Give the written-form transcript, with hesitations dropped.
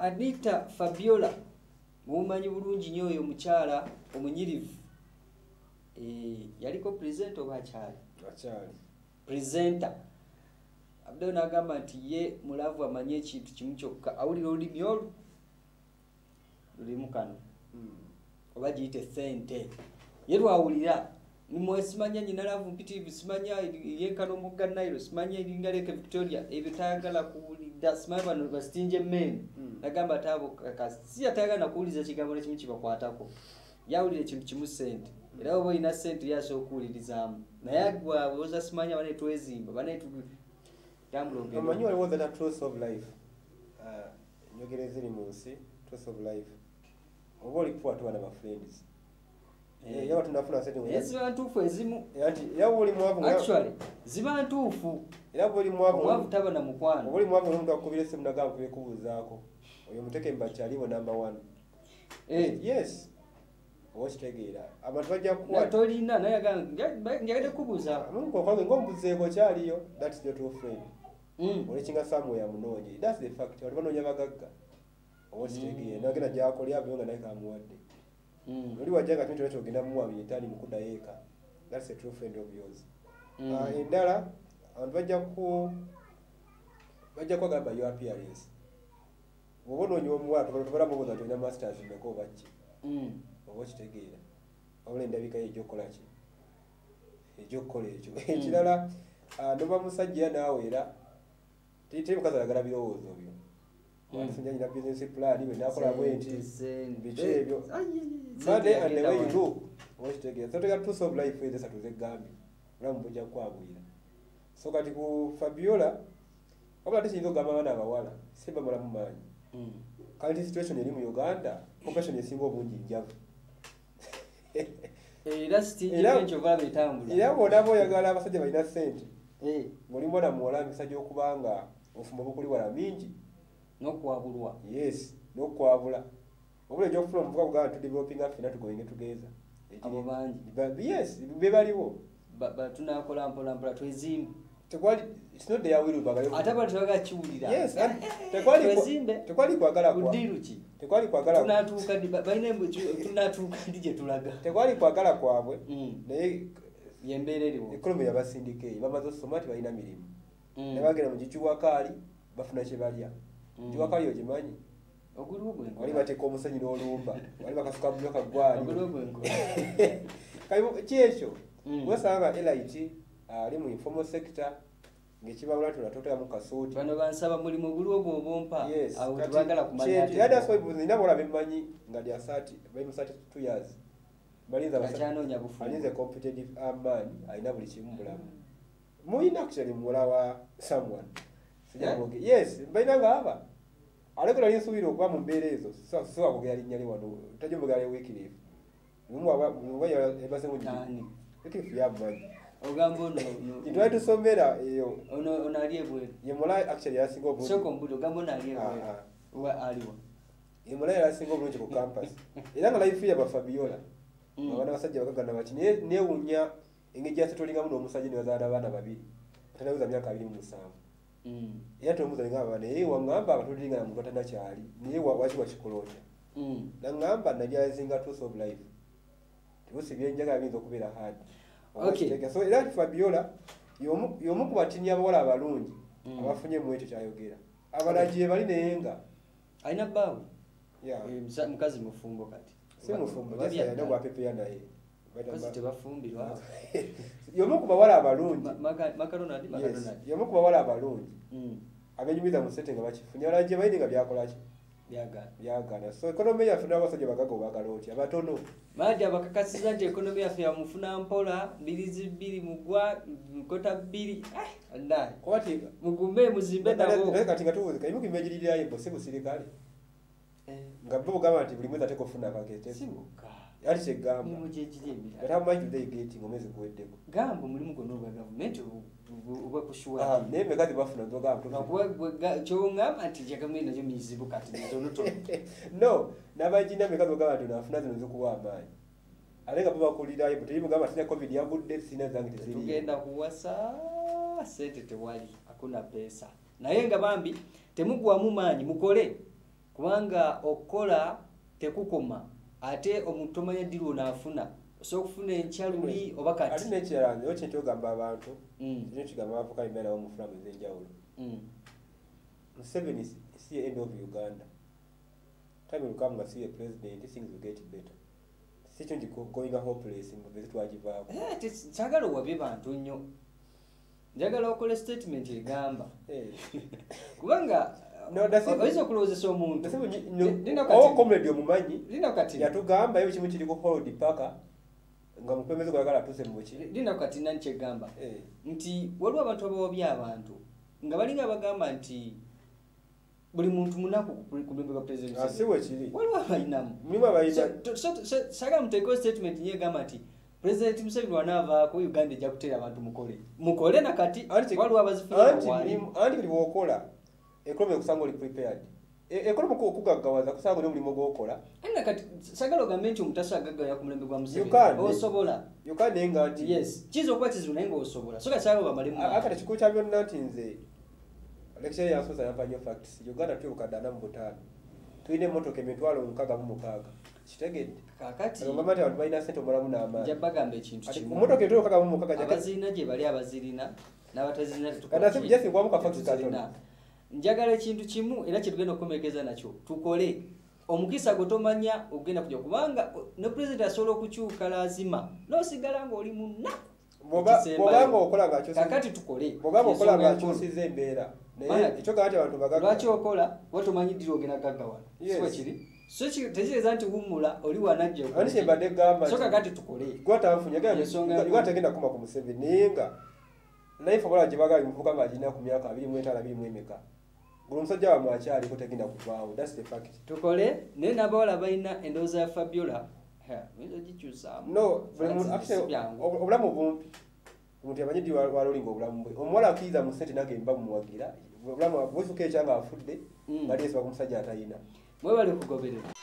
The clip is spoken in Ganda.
Anita Fabiola mumanyi bulungi nnyo oyo mukyala omunyirivu yaliko presenter oba akyali presenter abaddeyo n'agamba nti ye mulavu amanye ekintu kimu kyokka awulira olulimi olwo lulimu kano oba giyite ssente ye lwawulira nimwesimanya nyina lavu mpitirivu simanya yenkana omugga Nairo simanya eringa Lake Victoria ebyo tayagala kuwulira simanya bano bastinje mmene nagamba taabo kasi yatayagala nakuwuliza kigambo nekimu kibakwatako yawulira ekintu kimu ssente era oba olina ssente yasobola okuwulirizaamu naye agwawoza simanya bane twezimba bane tambula omanyi waliwo that truth of life njogera eziri mu nsi truth of life oba olikuwa tuba na friends yawa tunafuna sente ziba ntuufu ezimu yawa oli mwavu actually ziba ntuufu era bwoli mwavu taba na mukwano obuli mwavu n'omuntu akubira essimu nagamba kubikubuuzaako oyo muteke mbakyaliwo number 1 yes okitegeera abantu bajja kukuwa tolina naye njagadde kubuuza ng'ombuzeeko kyaliyo that's the true friend olekinga somewhere amunoonye that's the fact abantu banoonya bagagga okitegeera nagenda gyakolya abeyo nga naye kamuwadde oli wajja nga kintu ekyo ogenda muwa biyitaani mukuddayo eka that's a true friend of yours endala abantu bajja kwagamba your appearance bw'oba onoonya omuwala tubalamu obuuza nti olina masters mmeka oba ki oba okitegeera wabula endabika ye egyokkola ki egyokkola ekyo ekirala noba musajja era naawera teri mukazi ayagala birowoozo byo watufunye nyina business plan bwe nakola bwenti biki ebyo Monday and the way you look oba okitegeera so tega truth of life ezo esatu zegambye olamu bujja kukwabulira so kati ku Fabiola wabula tekiyinza okugamba abaana abawala simba mulamu maanyi kandi situation eri mu Uganda population esinga obungi njavu era bw'onaba oyagala abasajja balina ssente ng'oli mwana muwala mpisa gy'okubanga obufumo bukuli wala mingi n'okwabulwa yes n'okwabula obula egyokufuna omuvuka kugamba tudevelopinga ffena tugoyinge tugeeza abo bangi yes be baliwo tunakola mpolampola twezimbe tekwali it's not their will bagale ate abantu baga kiwulira yes tekwali kwagala tunatuuka balina tunatuuka ndije tulaga tekwali kwagala kwabwe naye yembeera eriwo ekonomi yabasindika eyo bamaze okusoma ti balina mirimu ne bagenda mu gikiwakaali bafuna kye balya giwakaali ogimanyi wali bateeka omusenyi n'olumba wali bakasuka mu nyoka gwali kyekyo wesanga elite ali mu informal sector ngekibabula tunatotera mu kasuuti bano bansaba mulimu guli ogwo obompa awo tubagala kumanya ati yada so nina bola bemanyi nga dia 30 by 32 years balinza basanonya bufu balinza competitive man aina buli kimu mulamu muina actually mulawa someone sijaboge yes baina ngaba alekula linsubira okuba mu mbeera ezo so akogera linyali wano tajumbuga le weekly mumwa ebase mu nani ekifu ya man ogambo no itwa tusomera eyo ono aliebwe ye mulai actually yasingo bu soko mbudo gambo na aliebwe wa aliwa ye mulai yasingo bulungi ku campus era nga life ya ba Fabiola abana basajja bakagana bati ne wunya engejja setolinga muno omusajja ne bazana abana babiri tanawuza myaka 27 era tomuza ngaba ne wangamba abatulinga mu batanda kyali niye wachi wachikolota nangamba najazinga truth of life tusi byenjaga binzo kubera hadi okay so era Fabiola yomu kubatinya abawala abalungi abafunye mu ekyo kyayogera abalagiye bali nenga aina babu mukazi mufumbo kati si mufumbo basi ya nagwa pepe ya naye basi tebafumbirwa yomu kubawala abalungi makarona yomu kubawala abalungi abenyumiza mu setting abachifunya abalagiye bali nga byakola ki byagana so ekonomi yaffe n'abasajja bagago bagaloti abatono maji abakakasiza nti ekonomi yaffe yamufuna mpola mbirizi bbiri mugwa nkota bbiri andai kwati mugume muzimbe nabo kati ngatubuze kaimuka imejirira yebo sibu sirikali nga bo gama nti buli mwezi ateko funa pakete sibuka yali kyegamba ni mujejije emira but how much do they get ngomezi kuweddeko gambo mulimu gono gwa government uba kushuwa neme kati bafuna ndoga mtu chonga ati jakamwe najo mizibu kati nitono no nabajina mekazo gawa tunafuna zino kuwa amayi alenga baba kulira ibo telimu gama tina covid ya good days sina zangi tezili tugenda kuwasa sente tewali hakuna pesa naye nga bambi temugwa mumanyi mukole kubanga okola tekukoma ate omuntu tomanya ddi lwonaafuna osobola okufuna enkyaluli oba kati ate nekiralange okintu ogamba abantu kino kigamba abavuka imbeera nabo mu fulamu ez'enjawulo Museveni is the end of Uganda. Time will come and see a president, things will get better. Situation going hopeless in the twajivaako. Sagala wabye bantu nnyo. Njagala okole statement egamba. Kubanga oyinza okulowoozesa omuntu. Comrade omumanyi yatugamba ebyo kimu kiri ku hold paka nga mupembezo kwagala tuse mu buki. Lina kati nani kyegamba nti waliwo abantu abawabya abantu nga balinga bagamba nti buli muntu munaku ku bembe kwa president. Asiwe kiri. Waliwo abayinamu. Mulimu abayina. Saga muteko statement ye gamba nti President Museveni wanaava ku Uganda ejja kutera abantu mukole. Mukole na kati waliwo abazifuna wali. Anti buli wokola economy okusanga oli prepared. Economy okugaggawaza kusanga oli mulimo gwokola. Ena kati sagala ogamenti omutasa agagga ya ku mulembe gwa Museveni. Osobola. Uganda enga nti. Yes. Kizo kwa kizu naye osobola. Soka saga bamalemu. Akati kikucha byonna nti nze lecture ya sosa yampanyo facts. Uganda tulukadana mu butano. Tuine motoka emitwalo mukaga mu mukaga. Kitegedde. Kakati. Ngomamati abantu balina sente omulamu n'amaani. Jabagambe ekintu kimu. Motoka etulu mukaga mu mukaga jakati. Abazirina gye bali abazirina n'abatazirina tetukola. Kana sibu jesi kwamuka facts katona. Njagala ekintu kimu era kye tugenda okukomekeza nakyo. Tukole. Omukisa gotomanya ogenda kujja kubanga ne president asobola okukyuka lazima. N'osigala ng'oli munaku. Bobanga okola ngakyo. Kakati tukole. Bobanga okola ngakyo size embeera. Naye ekyo kati abantu bagaga. Lwaki okola watomanyi diro ogenda gaggawa. Siko kiri. So tekireza nti wumula oli wanajja. Ani kyembadde gamba. So kakati tukole. Gwatanfunya gwa tagenda kuma ku Museveni nenga. Naye fobola gye bagali muvuka nga alina ku myaka 25 24 buli musajja wa mwakyali ko tagenda kuvaawo. That's the fact. Tukole ne nabawala balina endowooza ya Fabiola. Wizo gikyusaamu. No, obulamu bumpi. Omuntu yamanyi ddi walolinga obulamu bwe. Omuwala akiiza mu ssente nagemba mumuwagira. Obulamu bwefuka ekyanga afudde. Bali yesu bakumusajja atayina. Mwebale kugoberera.